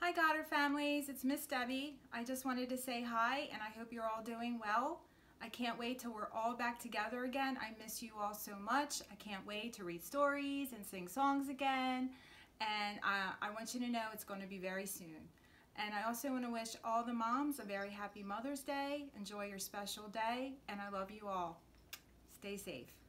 Hi Goddard families, it's Miss Debbie. I just wanted to say hi and I hope you're all doing well. I can't wait till we're all back together again. I miss you all so much. I can't wait to read stories and sing songs again. And I want you to know it's going to be very soon. And I also want to wish all the moms a very happy Mother's Day. Enjoy your special day and I love you all. Stay safe.